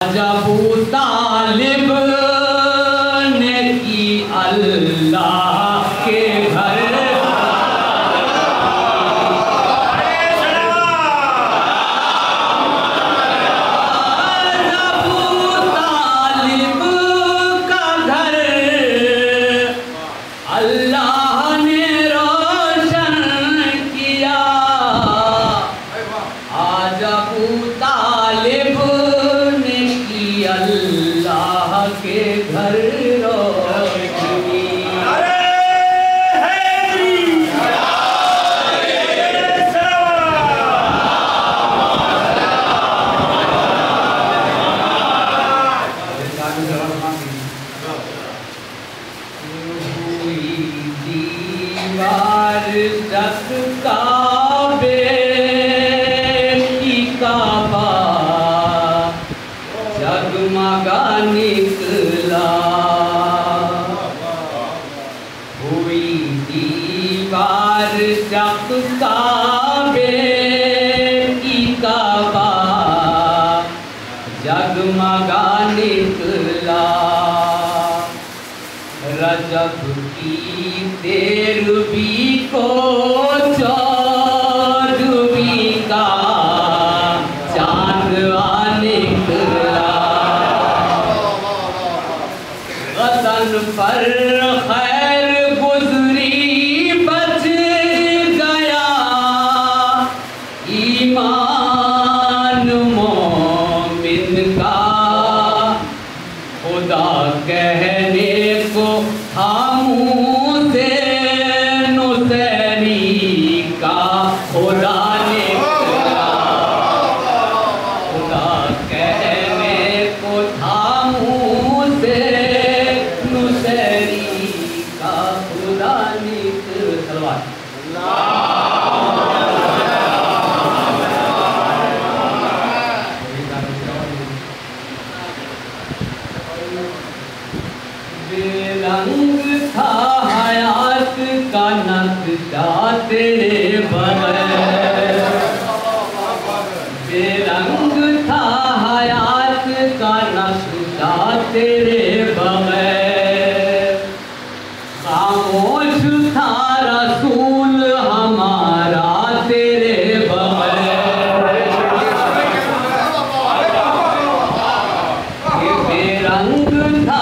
अबू तालिब ने की अल्लाह के घर जगमगा निकला हुई दीवार जब काबे की काबा जगमगा निकला। रजब की 13वीं को 14वीं का चांद निकला। वतन पर खैर गुजरी बच गया ईमान मोमिन का। खुदा कहने को हमूँ से नुसैरी का खुदा निकला। खुदा कहने को थामूँ से नुसैरी का खुदा निकला। बेरंग था हयात का नक्शा तेरे बगैर। बेरंग था हयात का नक्शा तेरे बगैर। खामोश था रसूल हमारा तेरे बगैर। बेरंग था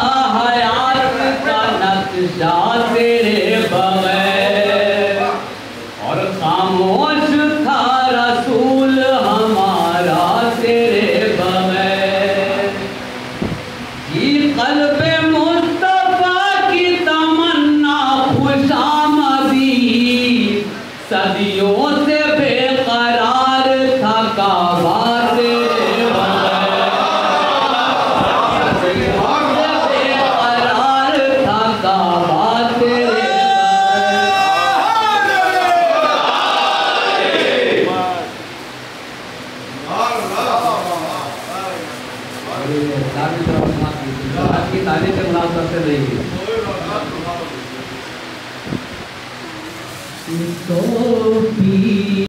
नक्शा तेरे बगैर और खामोश था रसूल हमारा तेरे बगैर। ये क़ल्बे मुस्तफ़ा की तमन्ना खुशामदी सदियों से बेकरार था काबा तेरे तारीफ के नाम करते रहेंगे।